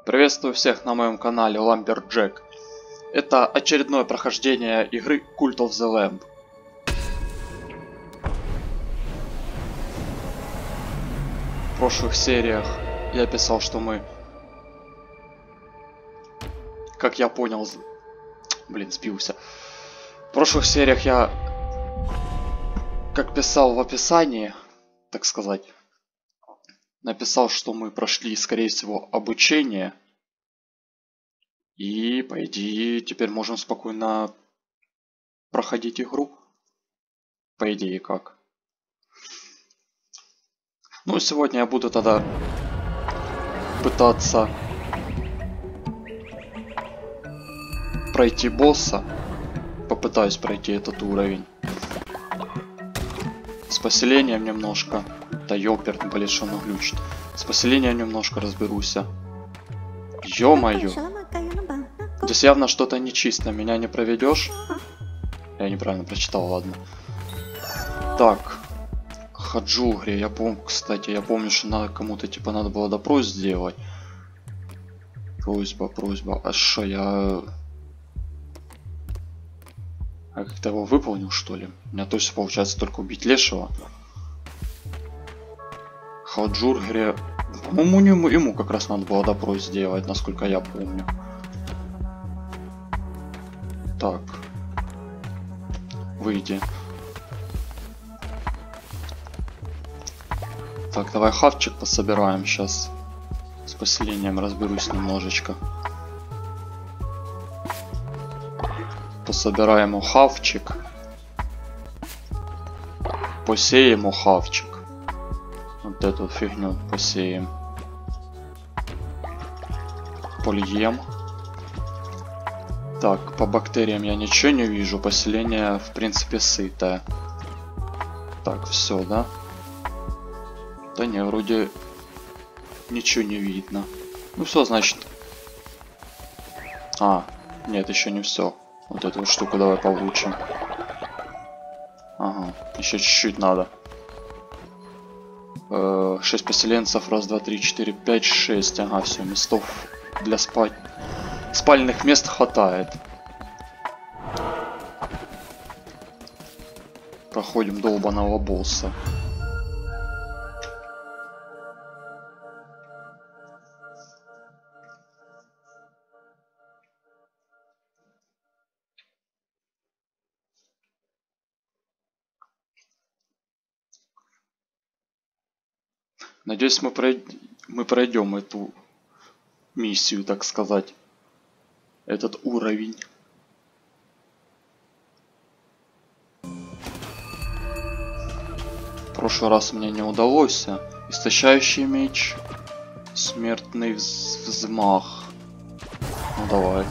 Приветствую всех на моем канале Lumberjack. Это очередное прохождение игры Cult of the Lamb. В прошлых сериях я писал, что мы, как я понял, сбился. В прошлых сериях я, как писал в описании, так сказать, написал, что мы прошли, скорее всего, обучение. И, по идее, теперь можем спокойно проходить игру. По идее, как. Ну, сегодня я буду тогда пытаться пройти босса. Попытаюсь пройти этот уровень. С поселением немножко. Да ёперт, блин, что оно глючит. С поселением немножко разберусь. Ё-моё. Здесь явно что-то нечисто. Меня не проведешь? Я неправильно прочитал, ладно. Так. Хаджугри. Я помню, кстати, что надо кому-то, типа, надо было допрос сделать. Просьба. А что, я... А как-то его выполнил, что ли? У меня точно получается только убить лешего. Хаджугри. По-моему, ему как раз надо было допрос сделать, насколько я помню. Так. Выйди. Так, давай хавчик пособираем сейчас. С поселением разберусь немножечко. Пособираем хавчик. Посеем хавчик. Вот эту фигню посеем. Польем. Так, по бактериям я ничего не вижу. Поселение, в принципе, сытое. Так, все, да? Да не, вроде ничего не видно. Ну все, значит. А, нет, еще не все. Вот эту вот штуку давай получим. Ага, еще чуть-чуть надо. 6 поселенцев. Раз, два, три, 4, 5, 6. Ага, все, местов для спальных мест хватает. Проходим долбаного босса. Надеюсь, мы пройдем эту миссию, так сказать. Этот уровень. В прошлый раз мне не удалось. Истощающий меч. Смертный взмах. Ну давай.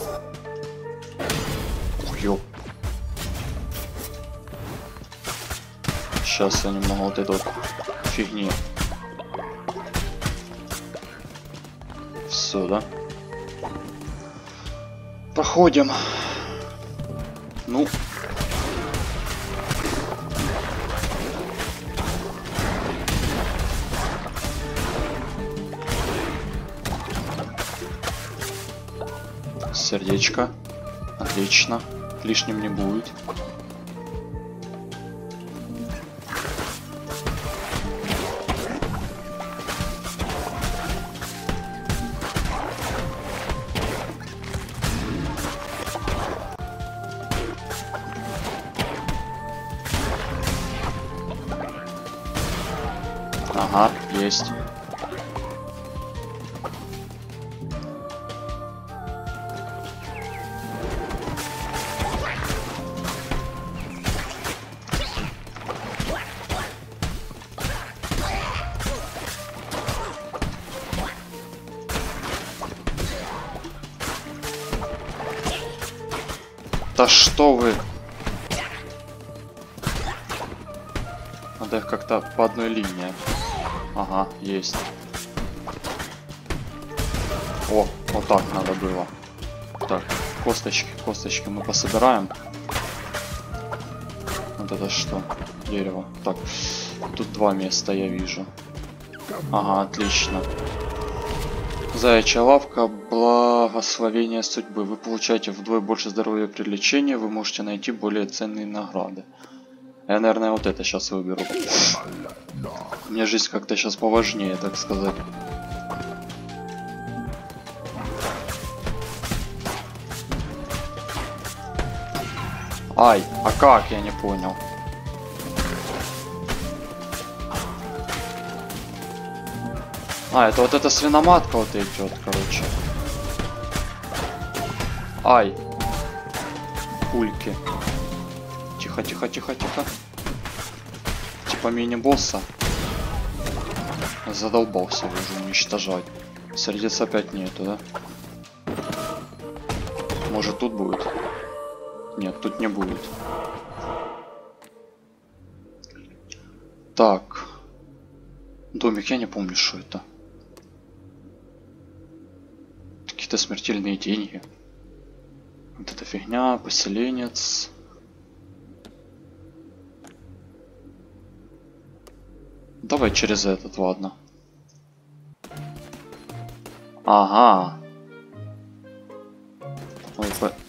Ух, ёп. Сейчас я немного вот этой вот фигни. Все, да? Проходим. Ну. Сердечко. Отлично. Лишним не будет. Ага, есть. Да что вы? Надо их как-то по одной линии. Ага, есть. О, вот так надо было. Так, косточки мы пособираем. Вот это что? Дерево. Так, тут два места я вижу. Ага, отлично. Заячья лавка, благословение судьбы. Вы получаете вдвое больше здоровья при лечении, вы можете найти более ценные награды. Я, наверное, вот это сейчас выберу. Мне жизнь как-то сейчас поважнее, так сказать. Ай, а как? Я не понял. А, это вот эта свиноматка вот идет, короче. Ай. Пульки. Тихо, тихо, тихо, тихо. Типа мини-босса. Задолбался уже уничтожать. Сердец опять нету, да? Может тут будет? Нет, тут не будет. Так. Домик, я не помню, что это. Какие-то смертельные деньги. Вот эта фигня, поселенец. Давай через этот, ладно. Ага. Ой,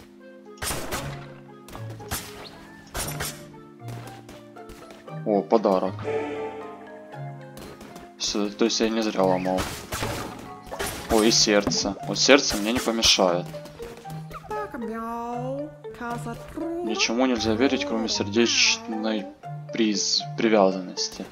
О, подарок. То есть я не зря ломал. О, и сердце. Вот сердце мне не помешает. Ничему нельзя верить, кроме сердечной привязанности.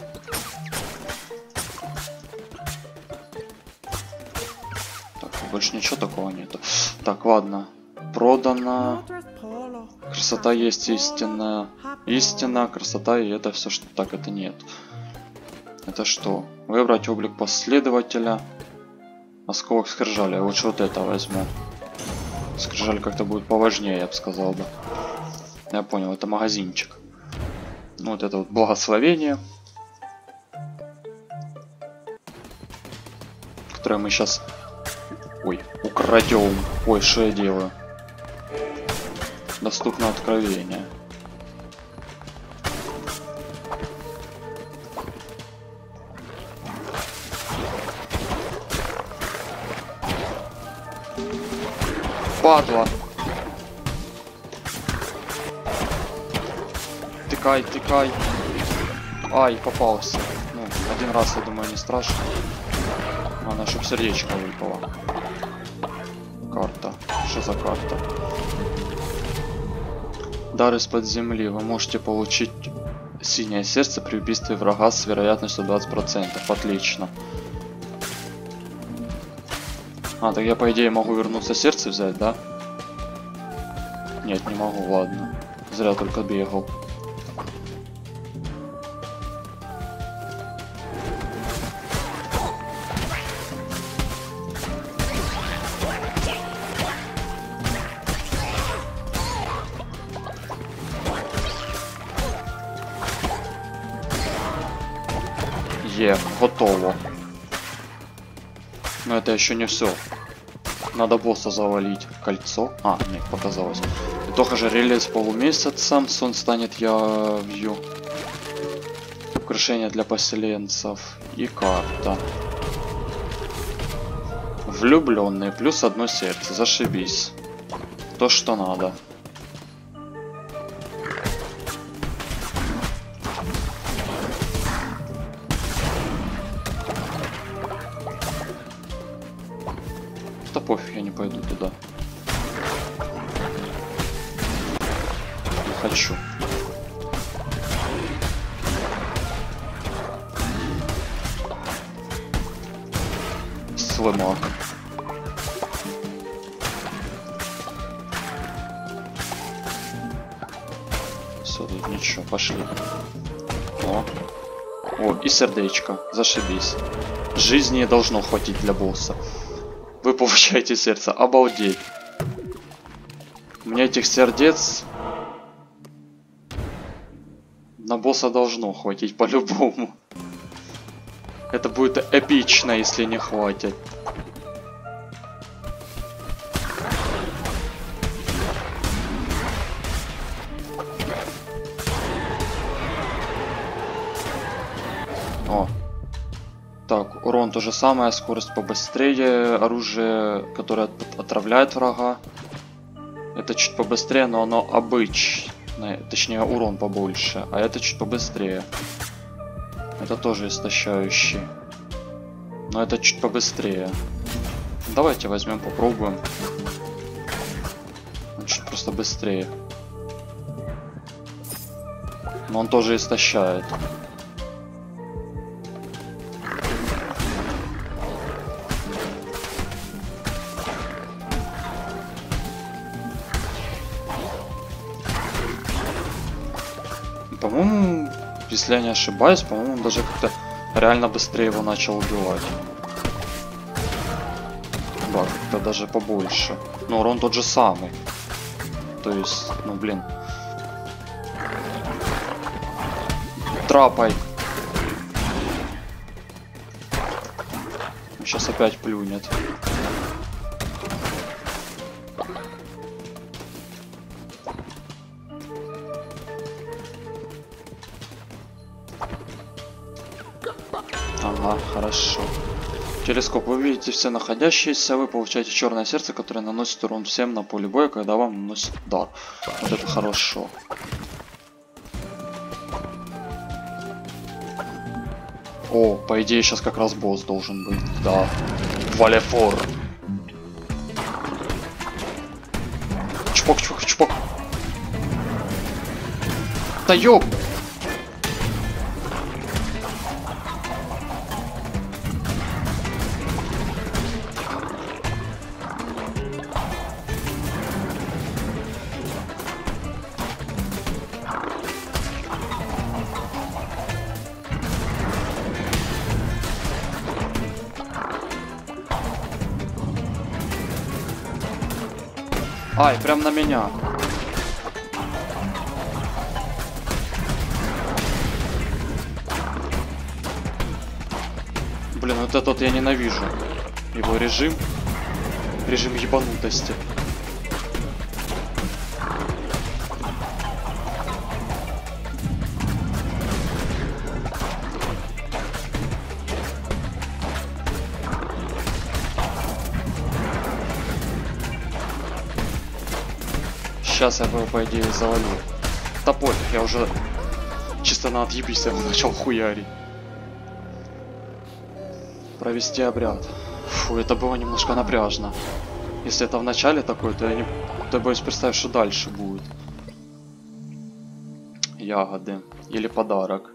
Так, больше ничего такого нету. Так, ладно. Продано. Красота есть истинная. Истина, красота, и это все, что так, это нет. Это что? Выбрать облик последователя. Осколок скрижали. Я лучше вот это возьму. Скрижаль как-то будет поважнее, я бы сказал бы. Я понял, это магазинчик. Ну, вот это вот благословение. Которое мы сейчас... Ой, украдем. Ой, что я делаю? Доступно откровение. Падла. Тыкай, тыкай. Ай, попался. Ну, один раз, я думаю, не страшно. Надо, чтоб сердечко выпало. Карта. Что за карта? Дар из-под земли. Вы можете получить синее сердце при убийстве врага с вероятностью 20%. Отлично. А, так я по идее могу вернуться сердце взять, да? Нет, не могу, ладно. Зря только бегал. Готово. Но это еще не все. Надо босса завалить. Кольцо. А, нет, показалось. Итог ожерелья с полумесяцем. Сон станет явью. Украшение для поселенцев. И карта. Влюбленные. Плюс одно сердце. Зашибись. То, что надо. Да пофиг, я не пойду туда. Не хочу. Слымак. Все, тут ничего, пошли. О, и сердечко, зашибись. Жизни должно хватить для босса. Вы получаете сердце, обалдеть. У меня этих сердец на босса должно хватить по-любому. Это будет эпично, если не хватит. О. Так, урон то же самое, скорость побыстрее, оружие, которое отравляет врага. Это чуть побыстрее, но оно обычное, точнее урон побольше, а это чуть побыстрее. Это тоже истощающий, но это чуть побыстрее. Давайте возьмем, попробуем. Он чуть просто быстрее. Но он тоже истощает. По-моему, если я не ошибаюсь, по-моему, он даже как-то реально быстрее его начал убивать. Да, как-то даже побольше. Но урон тот же самый. То есть, ну блин. Трапай. Сейчас опять плюнет. Ага, хорошо. Телескоп. Вы видите все находящиеся, вы получаете черное сердце, которое наносит урон всем на поле боя, когда вам наносит удар. Вот это хорошо. О, по идее сейчас как раз босс должен быть. Да. Валефор. Чпок, чпок, чпок. Да ёп! Ай, прям на меня. Блин, вот этот я ненавижу. Его режим. Режим ебанутости. Сейчас я его, по идее, завалю. Да пофиг, я уже чисто на отъебись начал хуярить. Провести обряд. Фу, это было немножко напряжно. Если это в начале такое, то я не... То боюсь представить, что дальше будет. Ягоды. Или подарок.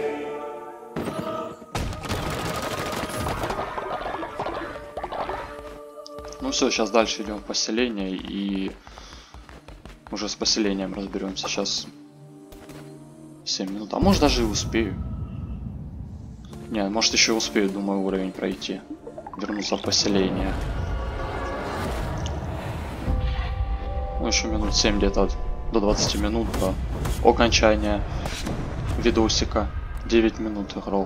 Ну все, сейчас дальше идем в поселение и... Уже с поселением разберемся. Сейчас 7 минут. А может даже и успею. Не, может еще успею, думаю, уровень пройти. Вернуться в поселение. Ну еще минут 7 где-то. До 20 минут до окончания видосика. 9 минут играл.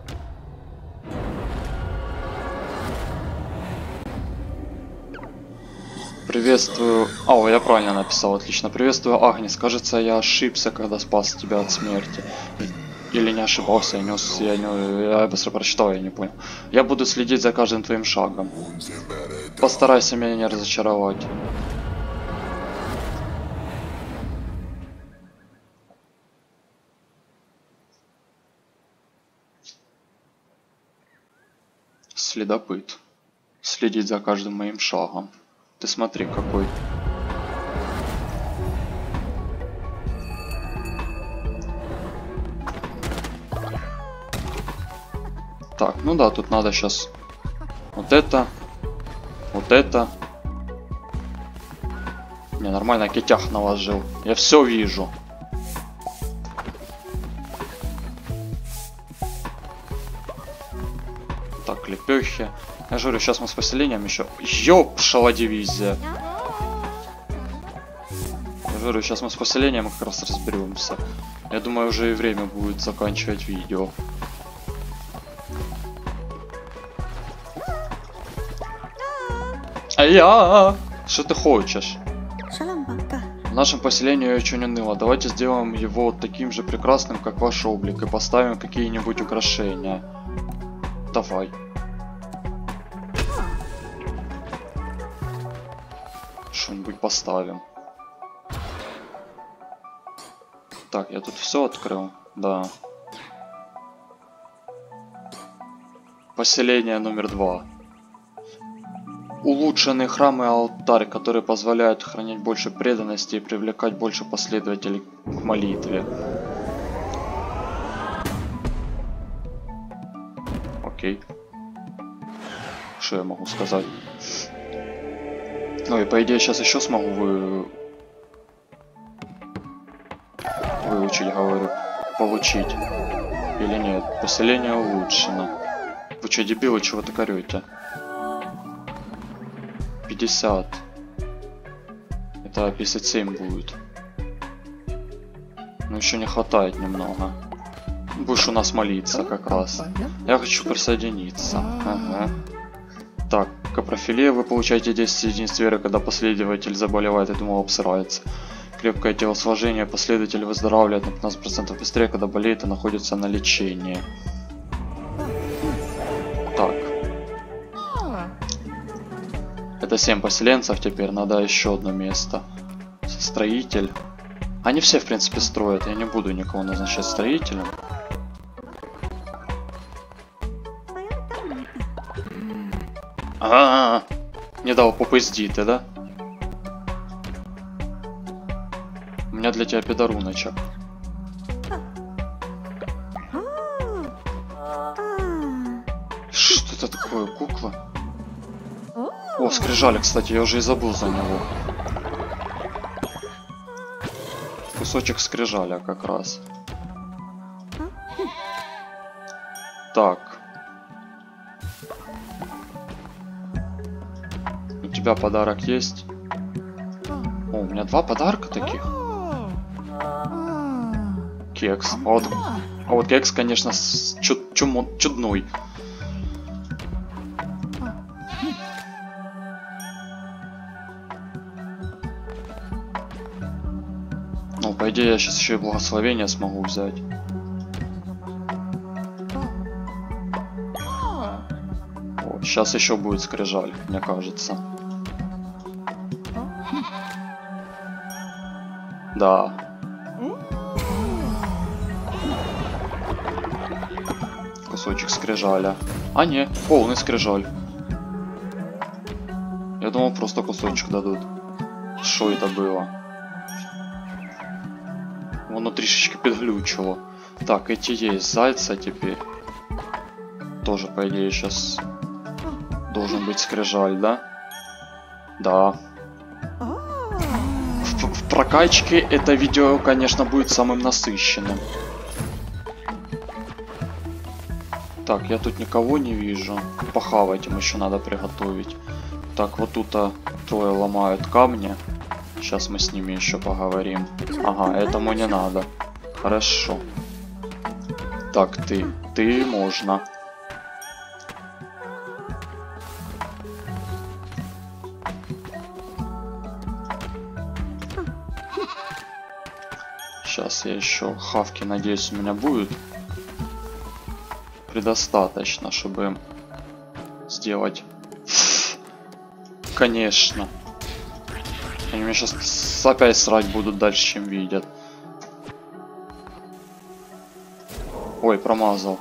Приветствую... О, я правильно написал, отлично. Приветствую, Агнес. Кажется, я ошибся, когда спас тебя от смерти. Или не ошибался, я быстро прочитал, я не понял. Я буду следить за каждым твоим шагом. Постарайся меня не разочаровать. Следопыт. Следить за каждым моим шагом. Ты смотри, какой. Так, ну да, тут надо сейчас вот это. Вот это. Не, нормально китях наложил. Я все вижу. Так, лепехи. Я же говорю, сейчас мы с поселением еще... Ёпшала дивизия. Я же говорю, сейчас мы с поселением как раз разберемся. Я думаю, уже и время будет заканчивать видео. А я... Что ты хочешь? В нашем поселении очень уныло. Давайте сделаем его таким же прекрасным, как ваш облик, и поставим какие-нибудь украшения. Давай. Что-нибудь поставим. Так, я тут все открыл. Да. Поселение номер 2. Улучшенный храм и алтарь, которые позволяют хранить больше преданности и привлекать больше последователей к молитве. Окей. Что я могу сказать? Ну и по идее сейчас еще смогу выучить, говорю, получить. Или нет? Поселение улучшено. Вы что, дебилы, чего так орете? 50. Это 57 будет. Но еще не хватает немного. Будешь у нас молиться как раз. Я хочу присоединиться. Ага. Так, капрофилия вы получаете 10 единиц веры, когда последователь заболевает и думал обсирается. Крепкое телосложение, последователь выздоравливает на 15% быстрее, когда болеет и находится на лечении. Так. Это 7 поселенцев теперь, надо еще одно место. Строитель. Они все в принципе строят, я не буду никого назначать строителем. Не дал попыздить, да? У меня для тебя пидоруночек. Что это такое, кукла? О, скрижали, кстати, я уже и забыл за него. Кусочек скрижаля как раз. Так. У тебя подарок есть? О, у меня 2 подарка таких. Кекс. А вот кекс, конечно, чудной. Ну, по идее, я сейчас еще и благословение смогу взять. О, сейчас еще будет скрижаль, мне кажется. Да. Кусочек скрижаля. А не, полный скрижаль. Я думал, просто кусочек дадут. Что это было? Оно трішечки подглючило. Так, эти есть. Зайца теперь. Тоже, по идее, сейчас должен быть скрижаль, да? Да. В прокачке это видео, конечно, будет самым насыщенным. Так, я тут никого не вижу. Похавать им еще надо приготовить. Так, вот тут трое ломают камни. Сейчас мы с ними еще поговорим. Ага, этому не надо. Хорошо. Так, ты можно. Сейчас я еще хавки, надеюсь, у меня будет предостаточно, чтобы им сделать. Конечно. Они меня сейчас опять срать будут дальше, чем видят. Ой, промазал.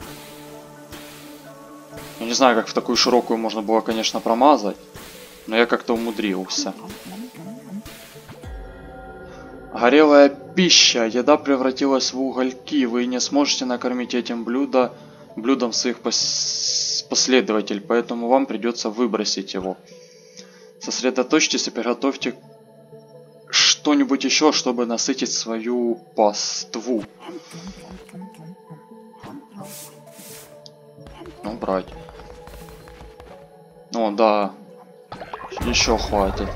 Я не знаю, как в такую широкую можно было, конечно, промазать. Но я как-то умудрился. Горелая пища. Еда превратилась в угольки. Вы не сможете накормить этим блюдом своих последователей. Поэтому вам придется выбросить его. Сосредоточьтесь и приготовьте что-нибудь еще, чтобы насытить свою паству. Ну, брать. О, да. Еще хватит.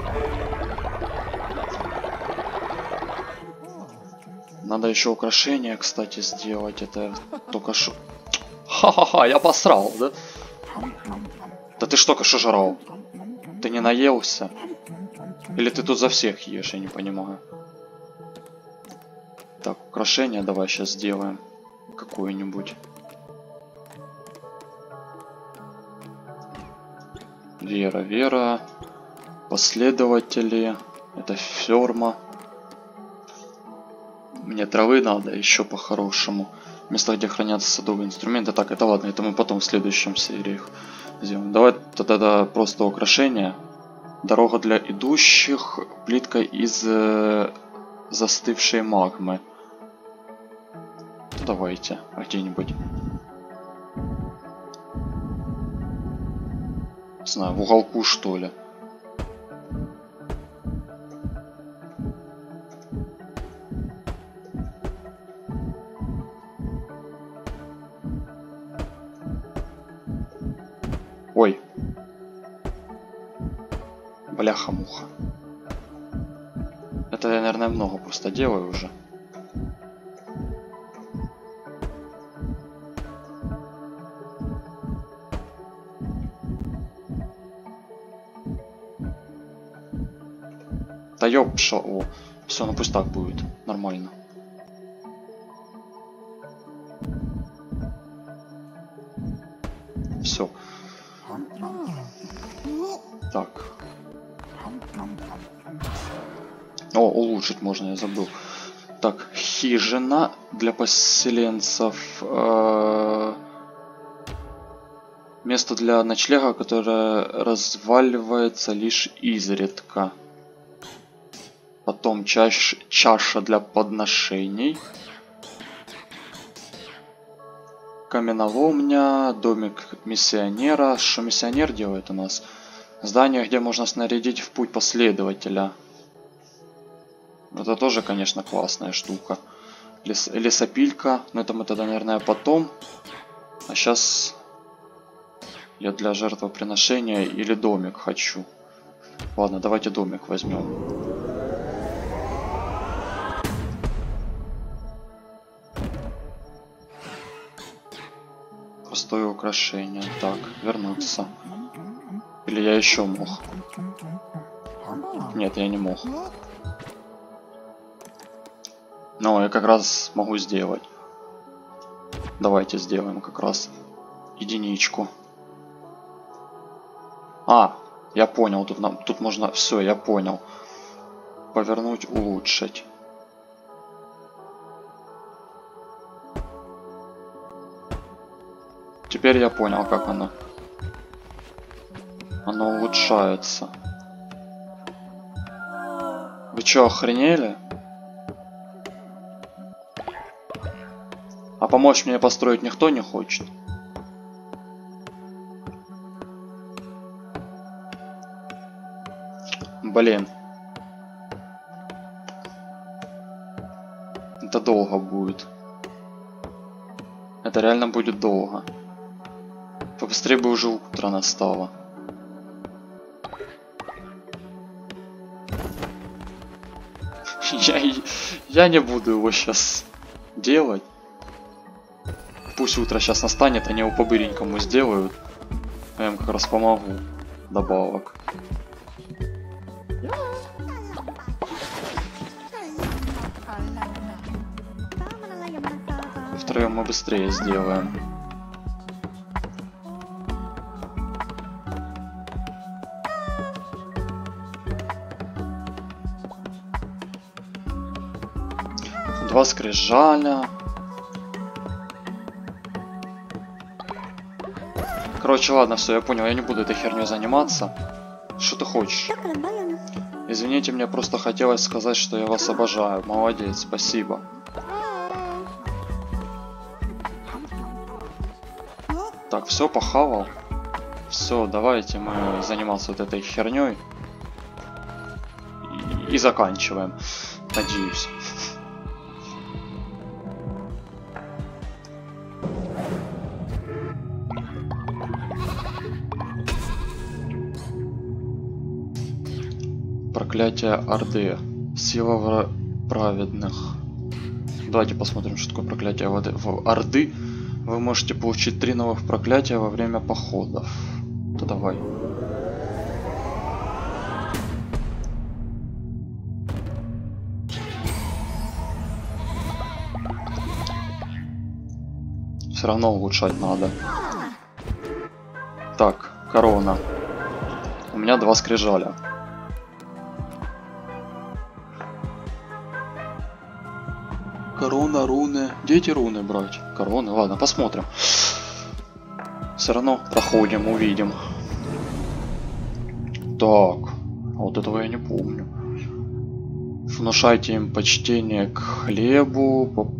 Надо еще украшения, кстати, сделать. Это только что... Ха-ха-ха, я посрал, да? Да ты ж только что жрал? Ты не наелся? Или ты тут за всех ешь, я не понимаю. Так, украшение давай сейчас сделаем. Какое-нибудь. Вера. Последователи. Это ферма. Мне травы надо еще по-хорошему. Место, где хранятся садовые инструменты. Так, это ладно, это мы потом в следующем сериях сделаем. Давай тогда просто украшения. Дорога для идущих. Плитка из застывшей магмы. Давайте, где-нибудь. Не знаю, в уголку что ли. Ой. Бляха-муха. Это я, наверное, много просто делаю уже. Да ёпша, о. Все, ну пусть так будет. Нормально. Все. Так. О, улучшить можно, я забыл. Так, хижина для поселенцев. Место для ночлега, которое разваливается лишь изредка. Потом чаша для подношений. Каменоломня, домик миссионера. Что миссионер делает у нас? Здание, где можно снарядить в путь последователя. Это тоже, конечно, классная штука. Лесопилька. Но это мы тогда, наверное, потом. А сейчас я для жертвоприношения или домик хочу. Ладно, давайте домик возьмем. Простое украшение. Так, вернуться. Или я еще мог? Нет, я не мог. Но я как раз могу сделать. Давайте сделаем как раз единичку. А, я понял. Тут можно... Все, я понял. Повернуть, улучшить. Теперь я понял, как оно. Оно улучшается. Вы чё, охренели? А помочь мне построить никто не хочет? Блин. Это долго будет. Это реально будет долго. Побыстрее бы уже утро настало. Я не буду его сейчас делать. Пусть утро сейчас настанет, они его по-быренькому сделают. Я им как раз помогу. Добавок. Втроем мы быстрее сделаем. Два скрижаля. Короче, ладно, все, я понял, я не буду этой херней заниматься. Что ты хочешь? Извините, мне просто хотелось сказать, что я вас обожаю. Молодец, спасибо. Так, все, похавал. Все, давайте мы заниматься вот этой херней. И заканчиваем. Надеюсь. Проклятие Орды. Сила праведных. Давайте посмотрим, что такое проклятие Орды. Вы можете получить 3 новых проклятия во время походов. То давай. Все равно улучшать надо. Так, корона. У меня 2 скрижаля. Корона, руны. Дети руны брать. Короны, ладно, посмотрим. Все равно проходим, увидим. Так, вот этого я не помню. Внушайте им почтение к хлебу,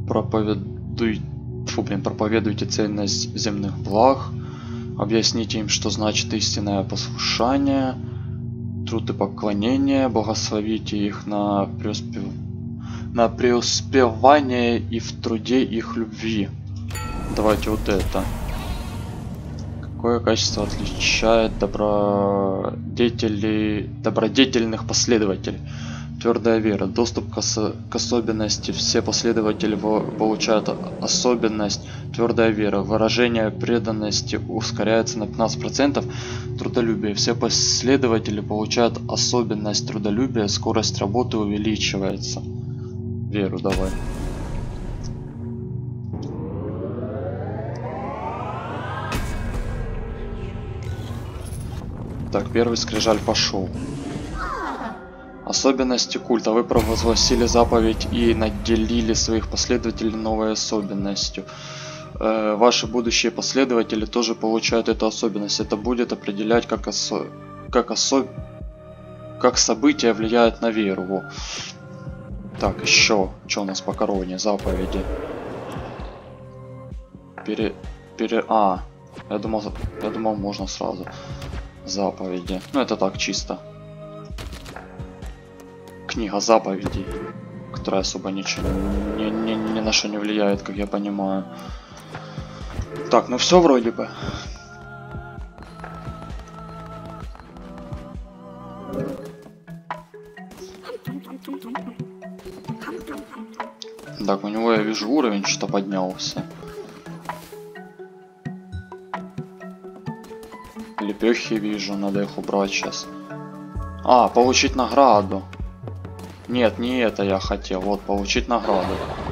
проповедуйте ценность земных благ, объясните им, что значит истинное послушание, труд и поклонение, благословите их на преуспевание и в труде их любви. Давайте вот это. Какое качество отличает добродетельных последователей? Твердая вера. Доступ к особенности. Все последователи получают особенность. Твердая вера. Выражение преданности ускоряется на 15%. Трудолюбие. Все последователи получают особенность трудолюбия. Скорость работы увеличивается. Веру давай. Так, первый скрижаль пошел. Особенности культа. Вы провозгласили заповедь и наделили своих последователей новой особенностью. Ваши будущие последователи тоже получают эту особенность. Это будет определять, как события влияют на веру. Так, еще. Что у нас по короне? Заповеди. Я думал, можно сразу. Заповеди. Ну, это так, чисто. Книга заповедей, которая особо ничего ни на что не влияет, как я понимаю. Так, ну все вроде бы. Так, у него я вижу уровень что-то поднялся. Лепехи вижу, надо их убрать сейчас. А, получить награду. Нет, не это я хотел. Вот, получить награду.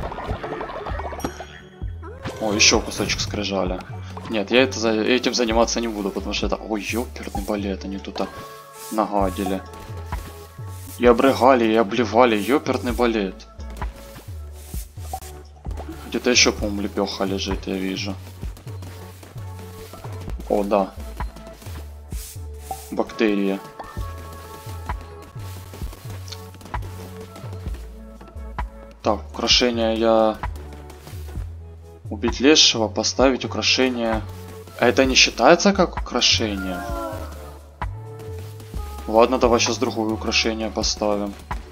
О, еще кусочек скрижаля. Нет, я этим заниматься не буду, потому что это... Ой, ёперный балет, они тут нагадили. И обрыгали, и обливали. Ёперный балет. Где-то еще, по-моему, лепеха лежит, я вижу. О, да. Бактерия. Так, украшение я... Убить лешего, поставить украшение. А это не считается как украшение? Ладно, давай сейчас другое украшение поставим.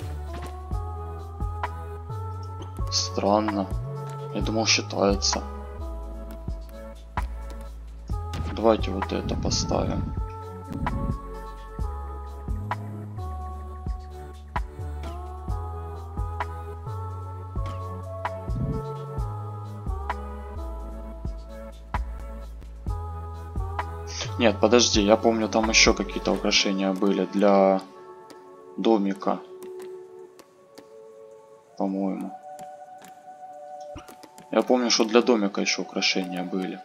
Странно. Я думал, считается. Давайте вот это поставим. Нет, подожди, я помню, там еще какие-то украшения были для домика. По-моему. Я помню, что для домика еще украшения были.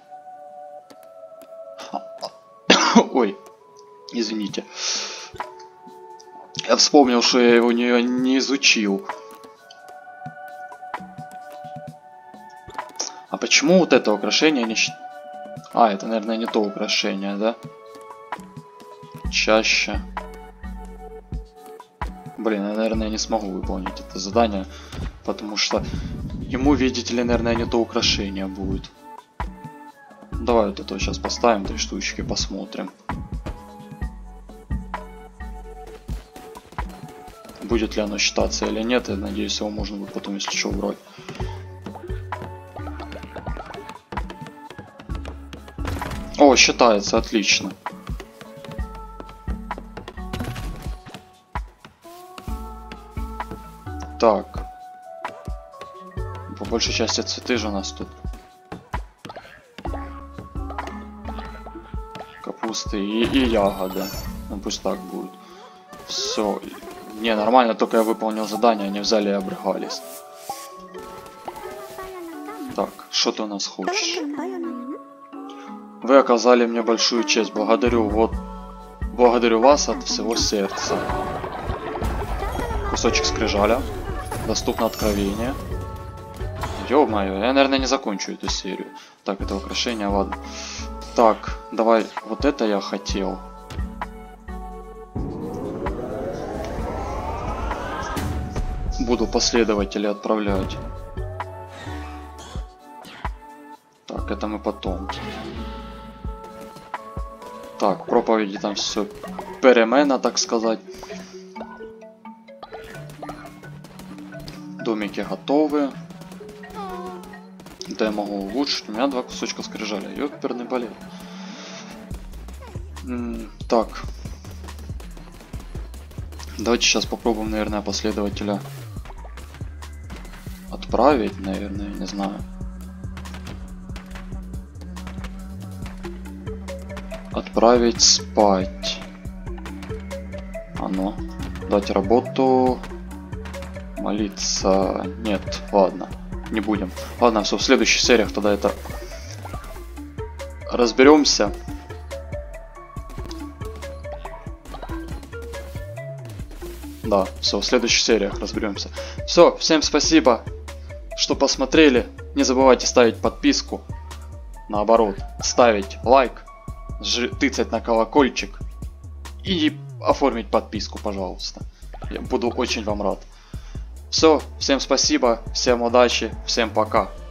Ой, извините. Я вспомнил, что я его не изучил. А почему вот это украшение не считается? А, это, наверное, не то украшение, да? Чаще. Блин, я, наверное, не смогу выполнить это задание, потому что ему, видите ли, наверное, не то украшение будет. Давай вот это сейчас поставим, 3 штучки, посмотрим. Будет ли оно считаться или нет, я надеюсь, его можно будет потом, если что, убрать. О, считается, отлично. Так. По большей части цветы же у нас тут. Капусты и ягоды. Ну пусть так будет. Все. Не, нормально, только я выполнил задание, они взяли и обрыгались. Так, что ты у нас хочешь? Вы оказали мне большую честь. Благодарю. Благодарю вас от всего сердца. Кусочек скрижаля. Доступно откровение. Ё-моё, я, наверное, не закончу эту серию. Так, это украшение, ладно. Так, давай, вот это я хотел. Буду последователей отправлять. Так, это мы потом. Так, проповеди там все перемена, так сказать. Домики готовы. Да, я могу улучшить. У меня 2 кусочка скрижаля. Ёперный балет. Так. Давайте сейчас попробуем, наверное, последователя отправить, наверное, не знаю. Отправить спать. А ну, дать работу. Молиться. Нет, ладно, не будем. Ладно, все, в следующих сериях тогда это разберемся. Да, все, в следующих сериях разберемся. Все, всем спасибо, что посмотрели. Не забывайте ставить подписку. Наоборот, ставить лайк, тыцать на колокольчик и оформить подписку, пожалуйста. Я буду очень вам рад. Все, всем спасибо, всем удачи, всем пока.